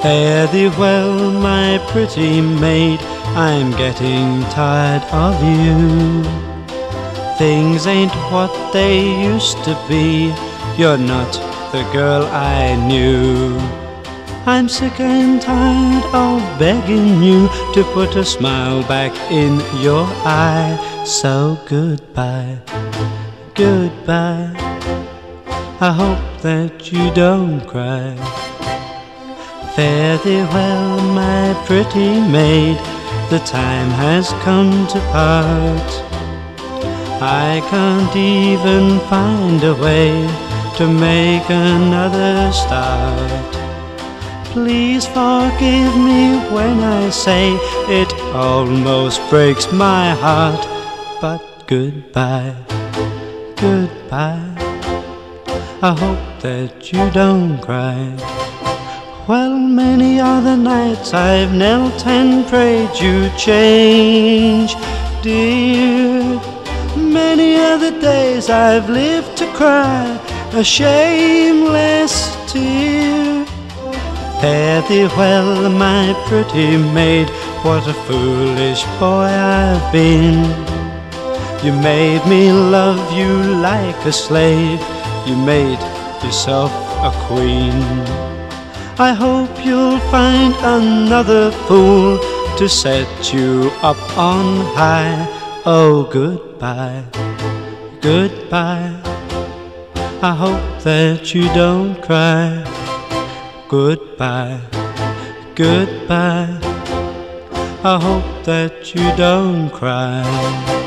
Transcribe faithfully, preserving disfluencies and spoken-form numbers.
Fare thee well, my pretty maid, I'm getting tired of you. Things ain't what they used to be, you're not the girl I knew. I'm sick and tired of begging you to put a smile back in your eye. So goodbye, goodbye, I hope that you don't cry. Fare thee well, my pretty maid, the time has come to part. I can't even find a way to make another start. Please forgive me when I say it almost breaks my heart. But goodbye, goodbye, I hope that you don't cry. Well, many are the nights I've knelt and prayed you change, dear. Many are the days I've lived to cry a shameless tear. Fare thee well, my pretty maid, what a foolish boy I've been. You made me love you like a slave, you made yourself a queen. I hope you'll find another fool to set you up on high. Oh, goodbye, goodbye, I hope that you don't cry. Goodbye, goodbye, I hope that you don't cry.